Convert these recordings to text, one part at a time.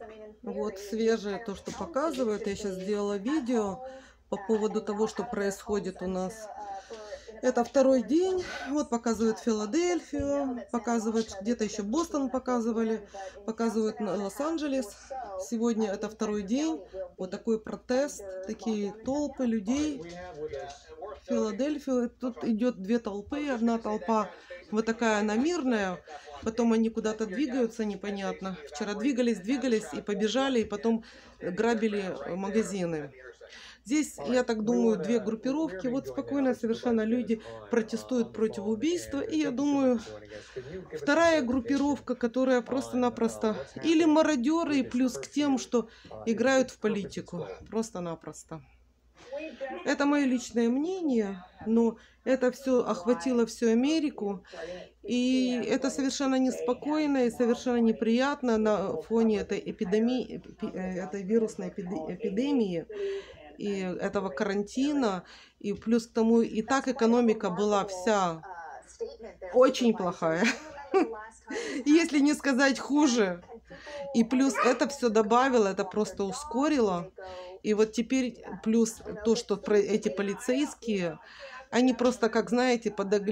Вот свежее то, что показывают. Я сейчас сделала видео по поводу того, что происходит у нас. Это второй день. Вот показывают Филадельфию, показывают где-то еще Бостон показывали, показывают Лос-Анджелес. Сегодня это второй день. Вот такой протест, такие толпы людей. Филадельфию. Тут идет две толпы. Одна толпа вот такая, она мирная. Потом они куда-то двигаются, непонятно. Вчера двигались и побежали, и потом грабили магазины. Здесь, я так думаю, две группировки. Вот спокойно совершенно люди протестуют против убийства. И я думаю, вторая группировка, которая просто-напросто или мародеры, и плюс к тем, что играют в политику. Просто-напросто. Это мое личное мнение, но это все охватило всю Америку. И это совершенно неспокойно и совершенно неприятно на фоне этой эпидемии, этой вирусной эпидемии и этого карантина. И плюс к тому, и так экономика была вся очень плохая, если не сказать хуже. И плюс это все добавило, это просто ускорило. И вот теперь плюс то, что эти полицейские, они просто, как знаете,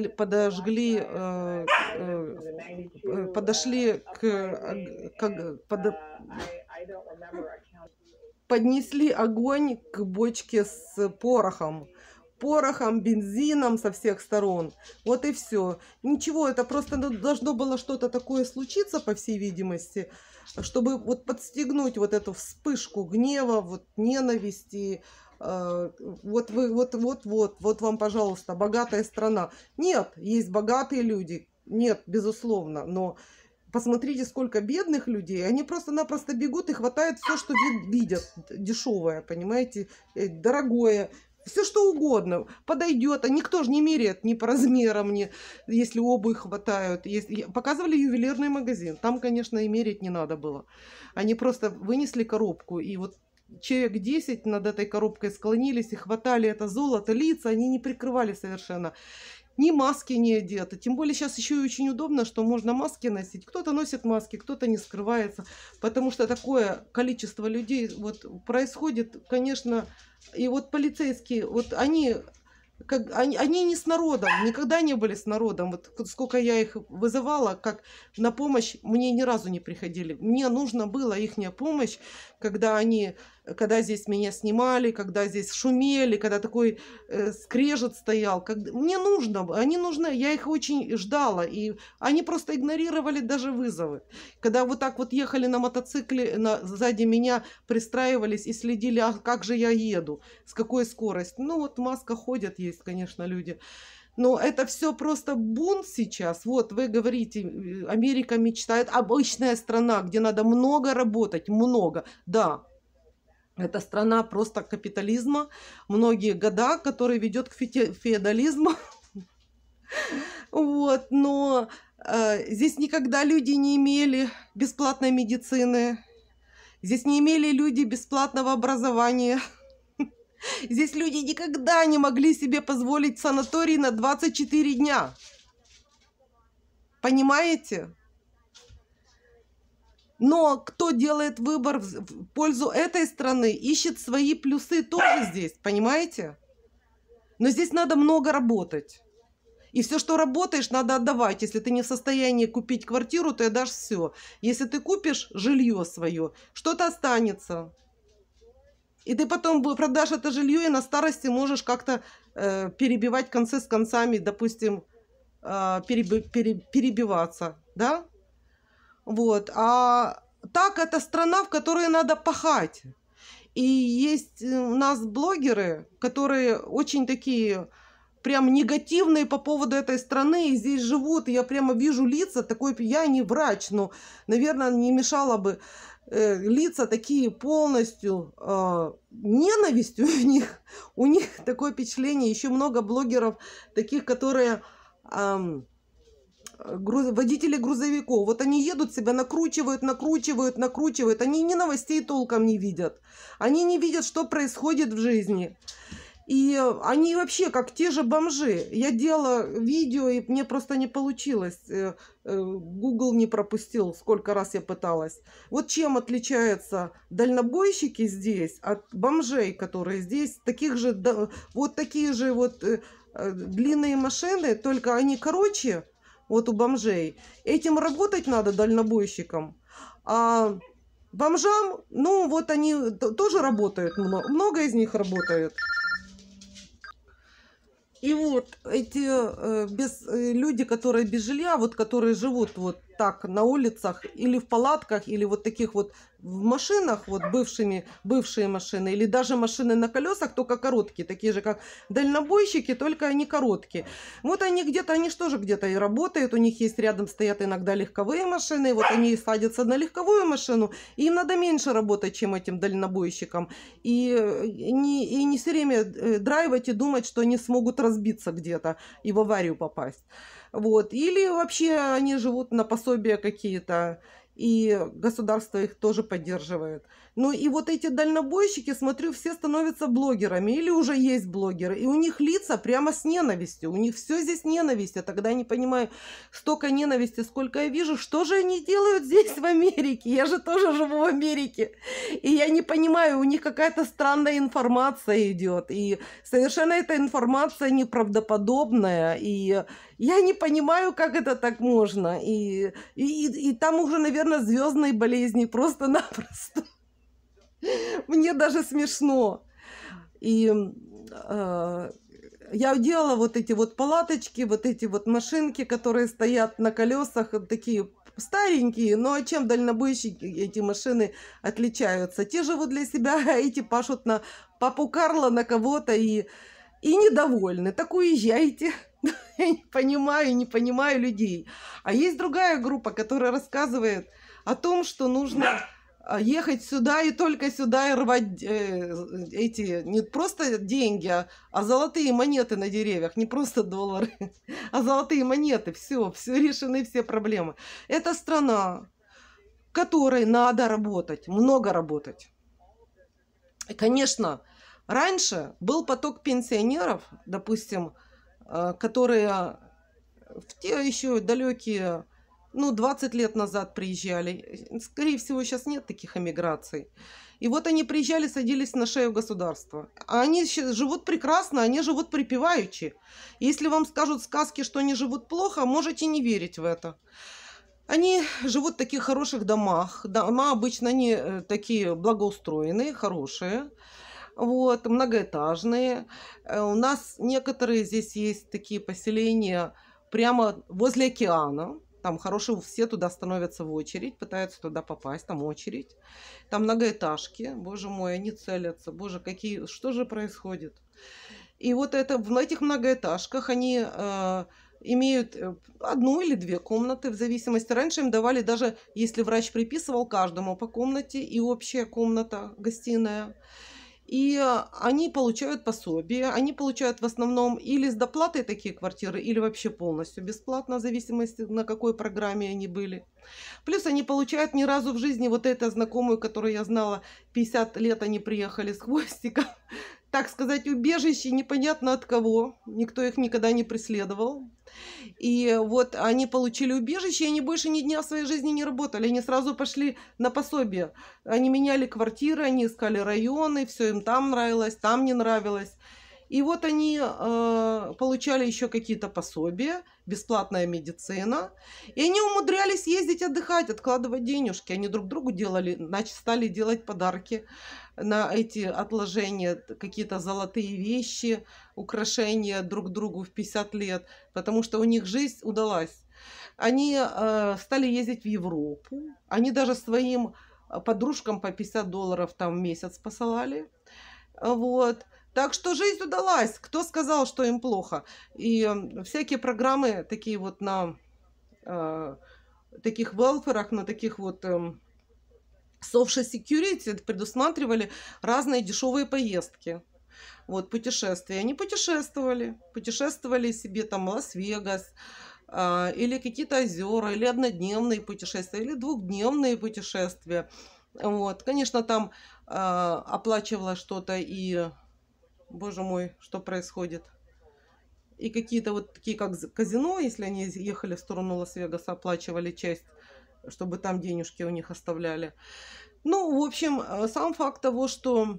поднесли огонь к бочке с порохом, бензином со всех сторон. Вот и все. Ничего, это просто должно было что-то такое случиться, по всей видимости, чтобы вот подстегнуть вот эту вспышку гнева, вот ненависти. Вот вам, пожалуйста, богатая страна. Нет, есть богатые люди. Нет, безусловно, но посмотрите, сколько бедных людей. Они просто-напросто бегут и хватают все, что видят. Дешевое, понимаете, дорогое. Все что угодно подойдет, а никто же не меряет ни по размерам, ни если обувь хватают. Показывали ювелирный магазин, там, конечно, и мерить не надо было. Они просто вынесли коробку, и вот человек 10 над этой коробкой склонились и хватали это золото, лица, они не прикрывали совершенно. Ни маски не одеты. Тем более сейчас еще и очень удобно, что можно маски носить. Кто-то носит маски, кто-то не скрывается. Потому что такое количество людей вот происходит, конечно. И вот полицейские, вот они не с народом, никогда не были с народом. Вот сколько я их вызывала, как на помощь, мне ни разу не приходили. Мне нужна была ихняя помощь, когда здесь меня снимали, когда здесь шумели, когда такой скрежет стоял. Мне нужно, они нужны, я их очень ждала. И они просто игнорировали даже вызовы. Когда вот так вот ехали на мотоцикле, сзади меня пристраивались и следили, а как же я еду, с какой скоростью. Ну вот маска ходят, есть, конечно, люди. Но это все просто бунт сейчас. Вот вы говорите, Америка мечтает, обычная страна, где надо много работать, много. Да, это страна просто капитализма, многие года, который ведет к феодализму. Вот, но здесь никогда люди не имели бесплатной медицины, здесь не имели люди бесплатного образования. Здесь люди никогда не могли себе позволить санаторий на 24 дня. Понимаете? Но кто делает выбор в пользу этой страны, ищет свои плюсы тоже здесь, понимаете? Но здесь надо много работать. И все, что работаешь, надо отдавать. Если ты не в состоянии купить квартиру, ты отдашь все. Если ты купишь жилье свое, что-то останется. И ты потом продашь это жилье, и на старости можешь как-то перебивать концы с концами, допустим, перебиваться, да? Вот. А так это страна, в которой надо пахать. И есть у нас блогеры, которые очень такие прям негативные по поводу этой страны, и здесь живут, и я прямо вижу лица, такой, я не врач, но, наверное, не мешало бы, лица такие полностью ненавистью у них такое впечатление. Еще много блогеров таких, которые водители грузовиков, вот они едут себя, накручивают, они ни новостей толком не видят, они не видят, что происходит в жизни. И они вообще как те же бомжи. Я делала видео, и мне просто не получилось. Google не пропустил, сколько раз я пыталась. Вот чем отличаются дальнобойщики здесь от бомжей, которые здесь. Таких же, вот такие же вот длинные машины, только они короче, вот у бомжей. Этим работать надо дальнобойщикам. А бомжам, ну вот они тоже работают, много из них работают. И вот эти люди, которые без жилья, вот которые живут вот так на улицах или в палатках, или вот таких вот в машинах, вот бывшие машины, или даже машины на колесах, только короткие, такие же как дальнобойщики, только они короткие. Вот они где-то, они же тоже где-то и работают, у них есть рядом стоят иногда легковые машины, вот они садятся на легковую машину, и им надо меньше работать, чем этим дальнобойщикам. И не все время драйвать и думать, что они смогут разбиться где-то и в аварию попасть. Вот. Или вообще они живут на пособия какие-то, и государство их тоже поддерживает. Ну и вот эти дальнобойщики, смотрю, все становятся блогерами или уже есть блогеры. И у них лица прямо с ненавистью. У них все здесь ненависть. Я тогда не понимаю, столько ненависти, сколько я вижу. Что же они делают здесь, в Америке? Я же тоже живу в Америке. И я не понимаю, у них какая-то странная информация идет. И совершенно эта информация неправдоподобная. И я не понимаю, как это так можно. И там уже, наверное, звездные болезни просто-напросто. Мне даже смешно. И я делала вот эти вот палаточки, вот эти вот машинки, которые стоят на колесах, такие старенькие, но чем дальнобойщики эти машины отличаются? Те живут для себя, а эти пашут на папу Карла, на кого-то и недовольны. Так уезжайте. Я не понимаю людей. А есть другая группа, которая рассказывает о том, что нужно ехать сюда и только сюда и рвать эти не просто деньги, а золотые монеты на деревьях, не просто доллары, а золотые монеты. Все решены, все проблемы. Это страна, в которой надо работать, много работать. И, конечно, раньше был поток пенсионеров, допустим, которые в те еще далекие, 20 лет назад приезжали. Скорее всего, сейчас нет таких эмиграций. И вот они приезжали, садились на шею государства. А они живут прекрасно, они живут припеваючи. Если вам скажут сказки, что они живут плохо, можете не верить в это. Они живут в таких хороших домах. Дома обычно они такие благоустроенные, хорошие. Вот, многоэтажные. У нас некоторые здесь есть такие поселения прямо возле океана. Там хорошие, все туда становятся в очередь, пытаются туда попасть, там очередь. Там многоэтажки, боже мой, они целятся, боже, что же происходит? И вот в этих многоэтажках они имеют одну или две комнаты в зависимости. Раньше им давали даже, если врач приписывал, каждому по комнате и общая комната, гостиная. И они получают пособие, они получают в основном или с доплатой такие квартиры, или вообще полностью бесплатно, в зависимости, на какой программе они были. Плюс они получают ни разу в жизни вот эту знакомую, которую я знала, 50 лет они приехали с хвостиком, так сказать, убежище непонятно от кого, никто их никогда не преследовал. И вот они получили убежище, и они больше ни дня в своей жизни не работали, они сразу пошли на пособие. Они меняли квартиры, они искали районы, все им там нравилось, там не нравилось. И вот они получали еще какие-то пособия, бесплатная медицина. И они умудрялись ездить отдыхать, откладывать денежки. Они друг другу стали делать подарки на эти отложения, какие-то золотые вещи, украшения друг другу в 50 лет, потому что у них жизнь удалась. Они стали ездить в Европу. Они даже своим подружкам по $50 там в месяц посылали. Вот. Так что жизнь удалась. Кто сказал, что им плохо? И всякие программы такие вот на таких велферах, на таких вот social security предусматривали разные дешевые поездки. Вот, путешествия. Они путешествовали себе там в Лас-Вегас, или какие-то озера, или однодневные путешествия, или двухдневные путешествия. Вот. Конечно, там оплачивала что-то и Боже мой, что происходит? И какие-то вот такие, как казино, если они ехали в сторону Лас-Вегаса, оплачивали часть, чтобы там денежки у них оставляли. Ну, в общем, сам факт того, что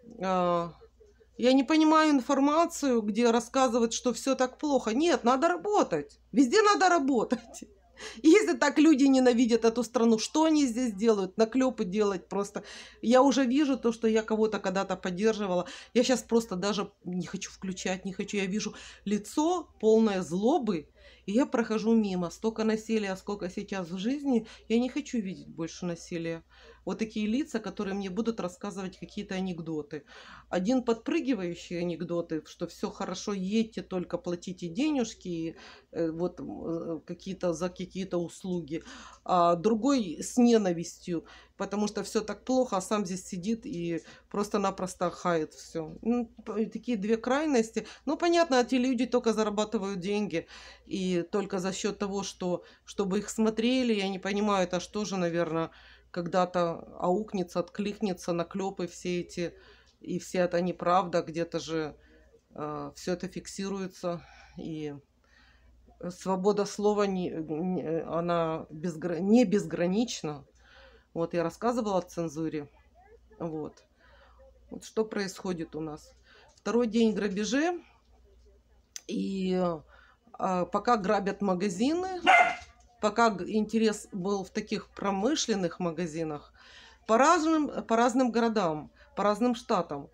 я не понимаю информацию, где рассказывают, что все так плохо. Нет, надо работать. Везде надо работать. Если так люди ненавидят эту страну, что они здесь делают? Наклепы делать просто. Я уже вижу то, что я кого-то когда-то поддерживала. Я сейчас просто даже не хочу включать, не хочу. Я вижу лицо полное злобы, и я прохожу мимо. Столько насилия, сколько сейчас в жизни, я не хочу видеть больше насилия. Вот такие лица, которые мне будут рассказывать какие-то анекдоты. Один подпрыгивающий анекдоты, что все хорошо, едьте, только платите денежки, вот какие-то за какие-то услуги. А другой с ненавистью, потому что все так плохо, а сам здесь сидит и просто-напросто хает все. Ну, такие две крайности. Ну, понятно, эти люди только зарабатывают деньги. И только за счет того, что чтобы их смотрели, я не понимаю, это что же, наверное, когда-то аукнется, откликнется, наклепы все эти, и все это неправда, где-то же все это фиксируется, и свобода слова она не безгранична. Вот я рассказывала о цензуре. Вот. Вот что происходит у нас. Второй день грабежи, и пока грабят магазины, пока интерес был в таких промышленных магазинах, по разным городам, по разным штатам,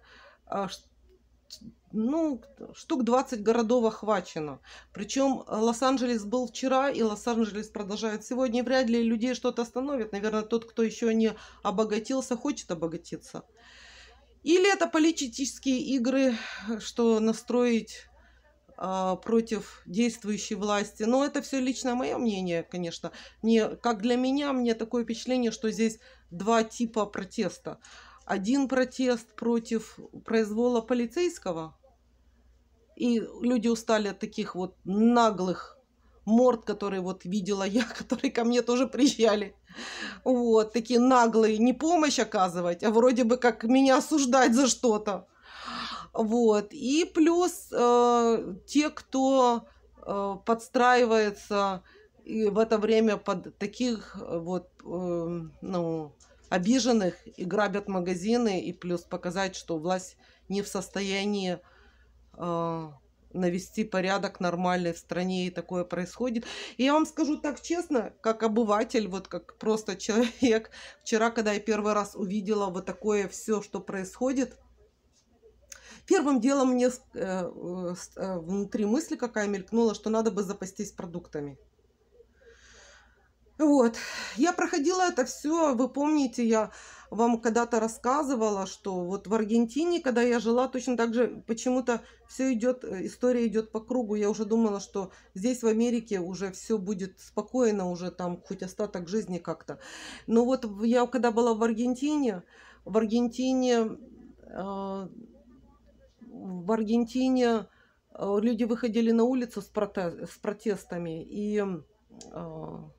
ну, штук 20 городов охвачено. Причем Лос-Анджелес был вчера, и Лос-Анджелес продолжает сегодня. И вряд ли людей что-то остановит. Наверное, тот, кто еще не обогатился, хочет обогатиться. Или это политические игры, что настроить против действующей власти. Но это все лично мое мнение, конечно. Как для меня, мне такое впечатление, что здесь два типа протеста. Один протест против произвола полицейского. И люди устали от таких вот наглых морд, которые вот видела я, которые ко мне тоже приезжали. Вот, такие наглые, не помощь оказывать, а вроде бы как меня осуждать за что-то. Вот. И плюс те, кто подстраивается и в это время под таких вот ну, обиженных и грабят магазины, и плюс показать, что власть не в состоянии навести порядок нормальный в стране, и такое происходит. И я вам скажу так честно, как обыватель, вот как просто человек, вчера, когда я первый раз увидела вот такое все, что происходит, первым делом мне внутри мысли какая мелькнула, что надо бы запастись продуктами. Вот, я проходила это все, вы помните, я вам когда-то рассказывала, что вот в Аргентине, когда я жила, точно так же почему-то все идет, история идет по кругу. Я уже думала, что здесь в Америке уже все будет спокойно, уже там хоть остаток жизни как-то. Но вот я когда была в Аргентине люди выходили на улицу с протестами, и